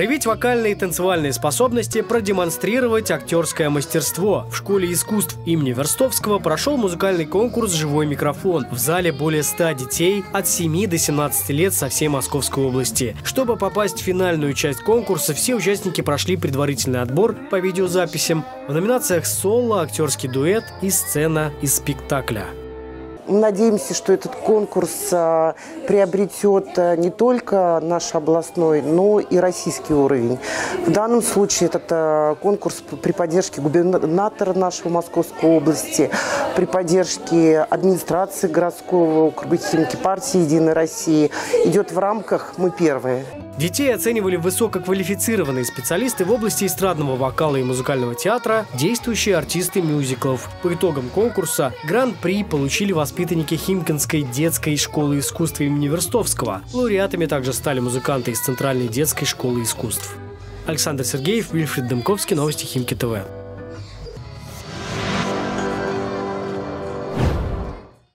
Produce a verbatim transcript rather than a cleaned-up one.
Проявить вокальные и танцевальные способности, продемонстрировать актерское мастерство. В школе искусств имени Верстовского прошел музыкальный конкурс «Живой микрофон». В зале более ста детей от семи до семнадцати лет со всей Московской области. Чтобы попасть в финальную часть конкурса, все участники прошли предварительный отбор по видеозаписям в номинациях «Соло», «Актерский дуэт» и «Сцена из спектакля». Мы надеемся, что этот конкурс а, приобретет а, не только наш областной, но и российский уровень. В данном случае этот а, конкурс при поддержке губернатора нашей Московской области, при поддержке администрации городского округа Химки, партии «Единой России» идет в рамках «Мы первые». Детей оценивали высококвалифицированные специалисты в области эстрадного вокала и музыкального театра, действующие артисты мюзиклов. По итогам конкурса гран-при получили воспитанники Химкинской детской школы искусств имени Верстовского. Лауреатами также стали музыканты из Центральной детской школы искусств. Александр Сергеев, Вильфред Дымковский, новости Химки ТВ.